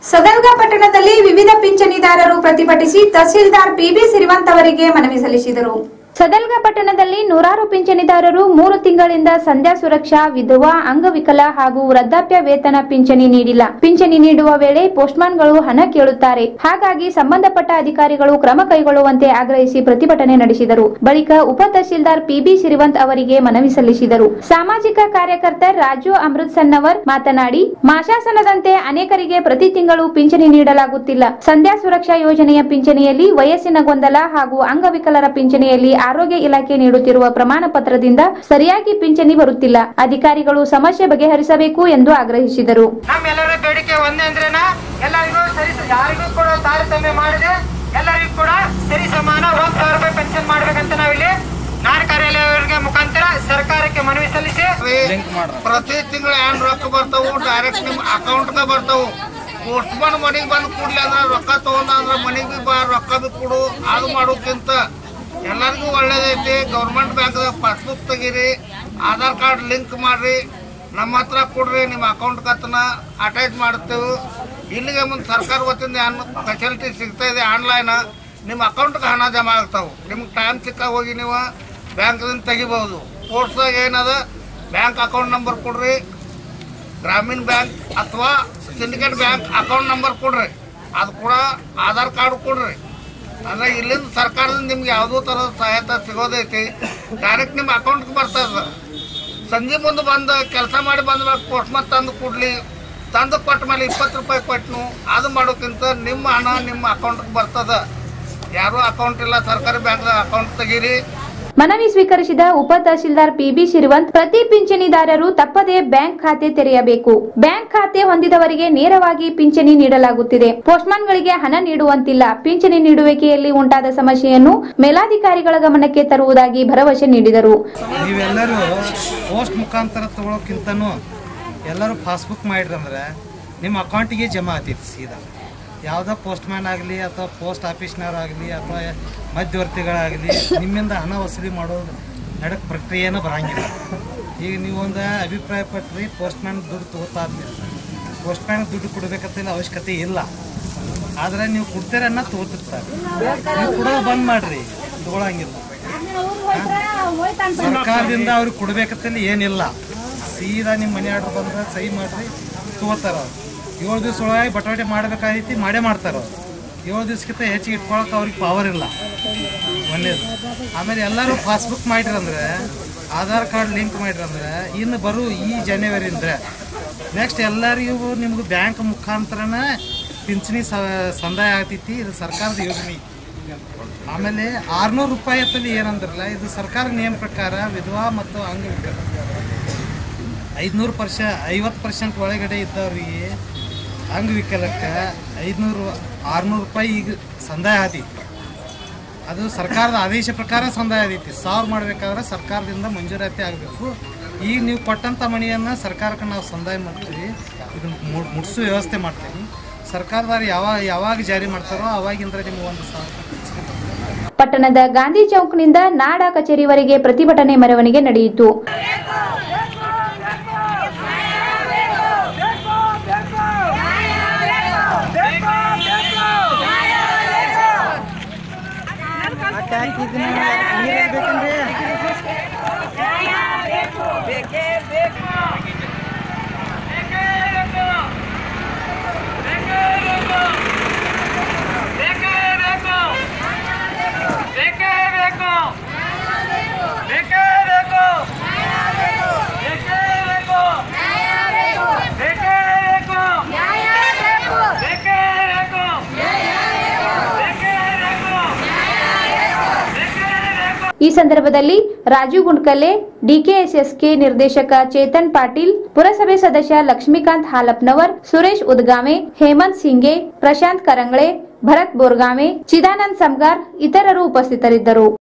ಸದಲ್ಗಾ ಪಟ್ಟಣದಲ್ಲಿ ವಿವಿಧ ಪಿಂಚಣಿದಾರರು ಪ್ರತಿಭಟಿಸಿ ತಹಸೀಲ್ದಾರ್ ಪಿಬಿ ಸಿರಿವಂತ್ ಅವರಿಗೆ ಮನವಿ ಸಲ್ಲಿಸಿದರು. ಸದಲ್ಗಾ ಪಟ್ಟಣದಲ್ಲಿ ನೂರಾರು ಪಿಂಚಣಿದಾರರು 3 ತಿಂಗಳಿಂದ ಸಂಧ್ಯಾ ಸುರಕ್ಷಾ, ವಿಧವಾ, ಅಂಗವಿಕಲ ಹಾಗೂ ವೃದ್ಧಾಪ್ಯ ವೇತನ ಪಿಂಚಣಿ ನೀಡಿಲ್ಲ. ಪಿಂಚಣಿ ನೀಡುವ ವೇಳೆ ಪೋಸ್ಟ್ಮನ್ಗಳು ಹಣ ಕೇಳುತ್ತಾರೆ. ಹಾಗಾಗಿ ಸಂಬಂಧಪಟ್ಟ ಅಧಿಕಾರಿಗಳು ಕ್ರಮ ಕೈಗೊಳ್ಳುವಂತೆ ಆಗ್ರಹಿಸಿ ಪ್ರತಿಭಟನೆ ನಡೆಸಿದರು. ಬಳಿಕ ಉಪ ತಹಸೀಲ್ದಾರ್ ಪಿಬಿ ಸಿರಿವಂತ್ ಅವರಿಗೆ ಮನವಿ ಸಲ್ಲಿಸಿದರು. ಸಾಮಾಜಿಕ ಕಾರ್ಯಕರ್ತ ರಾಜು ಅಮೃತ್ಸನ್ನವರ್ ಮಾತನಾಡಿ, ಮಾಶಾಸನದಂತೆ ಅನೇಕರಿಗೆ ಪ್ರತಿ ತಿಂಗಳು ಪಿಂಚಣಿ ನೀಡಲಾಗುತ್ತಿಲ್ಲ. ಸಂಧ್ಯಾ ಸುರಕ್ಷಾ ಯೋಜನೆಯ ಪಿಂಚಣಿಯಲ್ಲಿ ವಯಸ್ಸಿನ ಗೊಂದಲ ಹಾಗೂ ಅಂಗವಿಕಲರ ಪಿಂಚಣಿಯಲ್ಲಿ ಆರೋಗ್ಯ ಇಲಾಖೆ ನೀಡುತ್ತಿರುವ ಪ್ರಮಾಣ ಪತ್ರದಿಂದ ಸರಿಯಾಗಿ ಪಿಂಚಣಿ ಬರುತ್ತಿಲ್ಲ. ಅಧಿಕಾರಿಗಳು ಸಮಸ್ಯೆ ಬಗೆಹರಿಸಬೇಕು ಎಂದು ಆಗ್ರಹಿಸಿದರು. ನಮ್ಮೆಲ್ಲರ ಬೇಡಿಕೆ ಒಂದೇ ಅಂದ್ರೇನ, ಎಲ್ಲರಿಗೂ ಯಾರಿಗೂ ಕೂಡ ತಾರತಮ್ಯ ಮಾಡದೆ ಎಲ್ಲರಿಗೂ ಕೂಡ ಸರಿ ಸಮಾನ 1,000 ರೂಪಾಯಿ ಪೆನ್ಷನ್ ಮಾಡ್ಬೇಕಂತ ನಾವಿಲ್ಲಿ ನಾನ್ ಕಾರ್ಯಾಲಯವರಿಗೆ ಮುಖಾಂತರ ಸರ್ಕಾರಕ್ಕೆ ಮನವಿ ಸಲ್ಲಿಸಿ ಪ್ರತಿ ತಿಂಗಳು ಏನ್ ರೊಕ್ಕ ಬರ್ತಾವು ಡೈರೆಕ್ಟ್ ನಿಮ್ ಅಕೌಂಟ್ ಬರ್ತಾವು. ಪೋಸ್ಟ್ಮನ್ ಮನೆಗೆ ಬಂದು ಕೂಡ್ಲಿ ಅಂದ್ರೆ ರೊಕ್ಕ ತಗೊಂಡ್ರೆ ಮನೆಗೆ ರೊಕ್ಕ ಬಿ ಕೊಡು. ಅದು ಮಾಡೋಕ್ಕಿಂತ ಎಲ್ಲರಿಗೂ ಒಳ್ಳೇದೈತಿ. ಗೌರ್ಮೆಂಟ್ ಬ್ಯಾಂಕ್ದಾಗ ಪಾಸ್ಬುಕ್ ತೆಗೀರಿ, ಆಧಾರ್ ಕಾರ್ಡ್ ಲಿಂಕ್ ಮಾಡ್ರಿ, ನಮ್ಮ ಹತ್ರ ಕೊಡ್ರಿ, ನಿಮ್ಮ ಅಕೌಂಟ್ ಕತ್ತನ ಅಟ್ಯಾಚ್ ಮಾಡ್ತೇವೆ. ಇಲ್ಲಿಗೆ ಮುಂದೆ ಸರ್ಕಾರ ವತಿಯಿಂದ ಏನು ಫೆಸಿಲಿಟಿ ಸಿಗ್ತಾ ಇದೆ ಆನ್ಲೈನ್, ನಿಮ್ಮ ಅಕೌಂಟ್ಗೆ ಹಣ ಜಮಾ ಆಗ್ತಾವೆ. ನಿಮ್ಗೆ ಟೈಮ್ ಸಿಕ್ಕ ಹೋಗಿ ನೀವು ಬ್ಯಾಂಕ್ದಿಂದ ತೆಗಿಬಹುದು. ಪೋಸ್ಟ್ದಾಗ ಏನದ ಬ್ಯಾಂಕ್ ಅಕೌಂಟ್ ನಂಬರ್ ಕೊಡ್ರಿ, ಗ್ರಾಮೀಣ ಬ್ಯಾಂಕ್ ಅಥವಾ ಸಿಂಡಿಕೇಟ್ ಬ್ಯಾಂಕ್ ಅಕೌಂಟ್ ನಂಬರ್ ಕೊಡ್ರಿ, ಅದು ಕೂಡ ಆಧಾರ್ ಕಾರ್ಡ್ ಕೊಡ್ರಿ. ಅಂದ್ರೆ ಇಲ್ಲಿಂದ ಸರ್ಕಾರದಿಂದ ನಿಮ್ಗೆ ಯಾವುದೋ ಥರದ ಸಹಾಯತ ಸಿಗೋದೈತಿ. ಡೈರೆಕ್ಟ್ ನಿಮ್ಮ ಅಕೌಂಟ್ಗೆ ಬರ್ತದ. ಸಂಜೆ ಮುಂದೆ ಬಂದು ಕೆಲಸ ಮಾಡಿ ಬಂದ ಪೋಸ್ಟ್ಮನ್ ತಂದು ಕೊಡ್ಲಿ, ತಂದು ಕೊಟ್ಟ ಮೇಲೆ 20 ರೂಪಾಯಿ ಕೊಟ್ಟನು. ಅದು ಮಾಡೋಕ್ಕಿಂತ ನಿಮ್ಮ ಹಣ ನಿಮ್ಮ ಅಕೌಂಟ್ಗೆ ಬರ್ತದ. ಯಾರು ಅಕೌಂಟ್ ಇಲ್ಲ ಸರ್ಕಾರಿ ಬ್ಯಾಂಕ್ದಾಗ ಅಕೌಂಟ್ ತೆಗೀರಿ. ಮನವಿ ಸ್ವೀಕರಿಸಿದ ಉಪ ತಹಸೀಲ್ದಾರ್ ಪಿಬಿ ಸಿರಿವಂತ್, ಪ್ರತಿ ಪಿಂಚಣಿದಾರರು ತಪ್ಪದೇ ಬ್ಯಾಂಕ್ ಖಾತೆ ತೆರೆಯಬೇಕು. ಬ್ಯಾಂಕ್ ಖಾತೆ ಹೊಂದಿದವರಿಗೆ ನೇರವಾಗಿ ಪಿಂಚಣಿ ನೀಡಲಾಗುತ್ತಿದೆ. ಪೋಸ್ಟ್ಮನ್ಗಳಿಗೆ ಹಣ ನೀಡುವಂತಿಲ್ಲ. ಪಿಂಚಣಿ ನೀಡುವಿಕೆಯಲ್ಲಿ ಉಂಟಾದ ಸಮಸ್ಯೆಯನ್ನು ಮೇಲಾಧಿಕಾರಿಗಳ ಗಮನಕ್ಕೆ ತರುವುದಾಗಿ ಭರವಸೆ ನೀಡಿದರು. ನೀವೆಲ್ಲರೂ ಪೋಸ್ಟ್ ಮುಖಾಂತರ ತಗೊಳ್ಳೋಕ್ಕಿಂತನೂ ಎಲ್ಲರೂ ಪಾಸ್ಬುಕ್ ಮಾಡಿರಂದ್ರೆ ನಿಮ್ಮ ಅಕೌಂಟಿಗೆ ಜಮಾ ಆಗ್ತೈತಿ ಸೀದಾ. ಯಾವುದೋ ಪೋಸ್ಟ್ ಮ್ಯಾನ್ ಆಗಲಿ ಅಥವಾ ಪೋಸ್ಟ್ ಆಫೀಸ್ನವರಾಗಲಿ ಅಥವಾ ಮಧ್ಯವರ್ತಿಗಳಾಗಲಿ ನಿಮ್ಮಿಂದ ಹಣ ವಸೂಲಿ ಮಾಡೋದು ನಡಕ್ಕೆ ಪ್ರಕ್ರಿಯೆನೂ ಬರೋಂಗಿಲ್ಲ. ಈಗ ನೀವೊಂದು ಅಭಿಪ್ರಾಯ ಪಟ್ರಿ ಪೋಸ್ಟ್ ಮ್ಯಾನ್ ದುಡ್ಡು ತಗೋತಾ ಇದ್ದೀರಿ, ಪೋಸ್ಟ್ ಮ್ಯಾನ್ ದುಡ್ಡು ಕೊಡಬೇಕಂತ ಅವಶ್ಯಕತೆ ಇಲ್ಲ. ಆದರೆ ನೀವು ಕೊಡ್ತೀರನ್ನ ತಗೋತಿರ್ತಾರೆ. ನೀವು ಕೊಡೋದು ಬಂದ್ ಮಾಡಿರಿ, ತಗೊಳಂಗಿಲ್ಲ. ಸರ್ಕಾರದಿಂದ ಅವ್ರಿಗೆ ಕೊಡ್ಬೇಕಂತ ಏನಿಲ್ಲ. ಸೀದಾ ನಿಮ್ಮ ಮನೆ ಆರ್ಡ್ರ್ ಬಂದ್ರೆ ಸಹಿ ಮಾಡಿರಿ, ತಗೋತಾರ. 7 ದಿವಸ ಒಳಗಾಗಿ ಬಟವಾಟೆ ಮಾಡಬೇಕಾಗೈತಿ, ಮಾಡೇ ಮಾಡ್ತಾರೆ. 7 ದಿವಸಕ್ಕಿಂತ ಹೆಚ್ಚಿಗೆ ಇಟ್ಕೊಳಕ್ಕೆ ಅವ್ರಿಗೆ ಪವರ್ ಇಲ್ಲ. ಒಂದೇದು. ಆಮೇಲೆ ಎಲ್ಲರೂ ಪಾಸ್ಬುಕ್ ಮಾಡಿರಂದ್ರೆ, ಆಧಾರ್ ಕಾರ್ಡ್ ಲಿಂಕ್ ಮಾಡಿರಂದ್ರೆ ಇನ್ನು ಬರೋ ಈ ಜನವರಿಯಿಂದ ನೆಕ್ಸ್ಟ್ ಎಲ್ಲರಿಗೂ ನಿಮ್ಗೆ ಬ್ಯಾಂಕ್ ಮುಖಾಂತರನ ಪಿಂಚಣಿ ಸಂದಾಯ ಆಗ್ತೈತಿ. ಇದು ಸರ್ಕಾರದ ಯೋಜನೆ. ಆಮೇಲೆ 600 ರೂಪಾಯಿ ಅಂತಲ್ಲಿ ಏನಂದ್ರಲ್ಲ, ಇದು ಸರ್ಕಾರ ನಿಯಮ ಪ್ರಕಾರ ವಿಧವಾ ಮತ್ತು ಅಂಗವಿಕಲ 50% ಒಳಗಡೆ ಇದ್ದವ್ರಿಗೆ ಅಂಗವಿಕಲಕ್ಕೆ 600 ರೂಪಾಯಿ ಈಗ ಸಂದಾಯ ಆದೈತಿ. ಅದು ಸರ್ಕಾರದ ಆದೇಶ ಪ್ರಕಾರ ಸಂದಾಯ ಆದೈತಿ. 1000 ಮಾಡಬೇಕಾದ್ರೆ ಸರ್ಕಾರದಿಂದ ಮಂಜೂರಾತಿ ಆಗಬೇಕು. ಈಗ ನೀವು ಕೊಟ್ಟಂಥ ಮನೆಯನ್ನು ಸರ್ಕಾರಕ್ಕೆ ನಾವು ಸಂದಾಯ ಮಾಡ್ತೀವಿ, ಇದನ್ನು ಮುಟ್ಸೋ ವ್ಯವಸ್ಥೆ ಮಾಡ್ತೀವಿ. ಸರ್ಕಾರದವ್ರು ಯಾವಾಗ ಜಾರಿ ಮಾಡ್ತಾರೋ ಅವಾಗಿಂದ ನಿಮ್ಗೆ 1,000. ಪಟ್ಟಣದ ಗಾಂಧಿ ಚೌಕ್ನಿಂದ ನಾಡ ಕಚೇರಿವರೆಗೆ ಪ್ರತಿಭಟನೆ ಮೆರವಣಿಗೆ ನಡೆಯಿತು. ಈ ಸಂದರ್ಭದಲ್ಲಿ ರಾಜು ಗುಂಡ್ಕಲೆ, ಡಿಕೆಎಸ್ಎಸ್ಕೆ ನಿರ್ದೇಶಕ ಚೇತನ್ ಪಾಟೀಲ್, ಪುರಸಭೆ ಸದಸ್ಯ ಲಕ್ಷ್ಮೀಕಾಂತ್ ಹಾಲಪ್ನವರ್, ಸುರೇಶ್ ಉದ್ಗಾಮೆ, ಹೇಮಂತ್ ಸಿಂಗೆ, ಪ್ರಶಾಂತ್ ಕರಂಗಳೆ, ಭರತ್ ಬೋರ್ಗಾಮೆ, ಚಿದಾನಂದ್ ಸಮಗಾರ್ ಇತರರು ಉಪಸ್ಥಿತರಿದ್ದರು.